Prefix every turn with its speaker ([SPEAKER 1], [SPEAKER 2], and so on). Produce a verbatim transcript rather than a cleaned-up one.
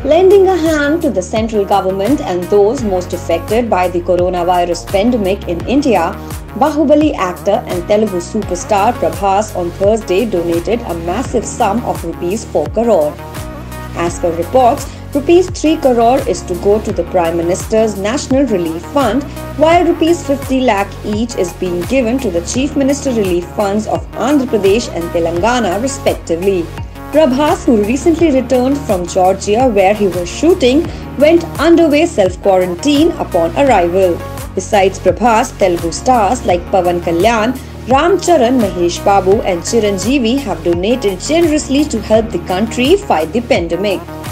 [SPEAKER 1] Lending a hand to the central government and those most affected by the coronavirus pandemic in India, Bahubali actor and Telugu superstar Prabhas on Thursday donated a massive sum of rupees four crore. As per reports, rupees three crore is to go to the Prime Minister's National Relief Fund, while rupees fifty lakh each is being given to the Chief Minister Relief Funds of Andhra Pradesh and Telangana respectively. Prabhas, who recently returned from Georgia where he was shooting, went underway self-quarantine upon arrival. Besides Prabhas, Telugu stars like Pawan Kalyan, Ram Charan, Mahesh Babu and Chiranjeevi have donated generously to help the country fight the pandemic.